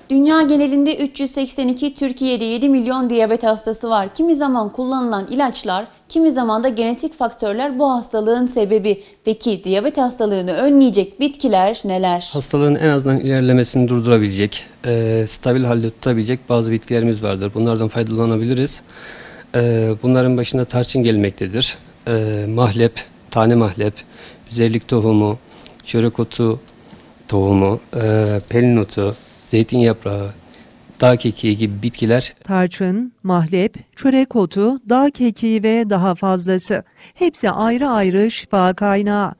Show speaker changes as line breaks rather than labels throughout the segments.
Dünya genelinde 382, Türkiye'de 7 milyon diyabet hastası var. Kimi zaman kullanılan ilaçlar, kimi zaman da genetik faktörler bu hastalığın sebebi. Peki diyabet hastalığını önleyecek bitkiler neler?
Hastalığın en azından ilerlemesini durdurabilecek, stabil halde tutabilecek bazı bitkilerimiz vardır. Bunlardan faydalanabiliriz. Bunların başında tarçın gelmektedir. Mahlep, tane mahlep, üzerlik tohumu, çörek otu tohumu, pelin otu, zeytin yaprağı, dağ kekiği gibi bitkiler.
Tarçın, mahlep, çörek otu, dağ kekiği ve daha fazlası. Hepsi ayrı ayrı şifa kaynağı.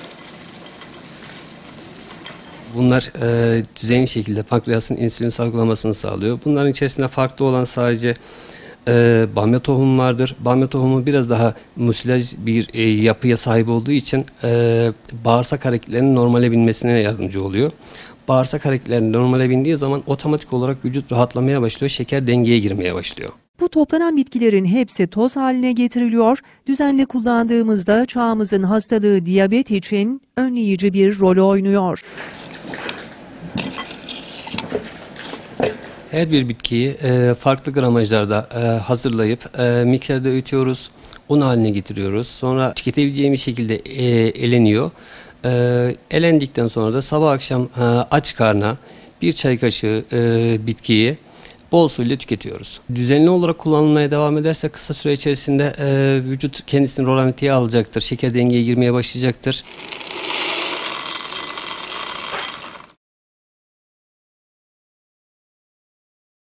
Bunlar düzenli şekilde pankreasın insülin salgılamasını sağlıyor. Bunların içerisinde farklı olan sadece bamya tohumu vardır. Bamya tohumu biraz daha musilaj bir yapıya sahip olduğu için bağırsak hareketlerinin normale binmesine yardımcı oluyor. Bağırsak hareketlerinin normale bindiği zaman otomatik olarak vücut rahatlamaya başlıyor, şeker dengeye girmeye başlıyor.
Bu toplanan bitkilerin hepsi toz haline getiriliyor. Düzenli kullandığımızda çağımızın hastalığı diyabet için önleyici bir rol oynuyor.
Her bir bitkiyi farklı gramajlarda hazırlayıp mikserde öğütüyoruz, un haline getiriyoruz. Sonra tüketebileceğimiz şekilde eleniyor. Elendikten sonra da sabah akşam aç karna bir çay kaşığı bitkiyi bol suyla tüketiyoruz. Düzenli olarak kullanılmaya devam ederse kısa süre içerisinde vücut kendisini rolantiye alacaktır, şeker dengeye girmeye başlayacaktır.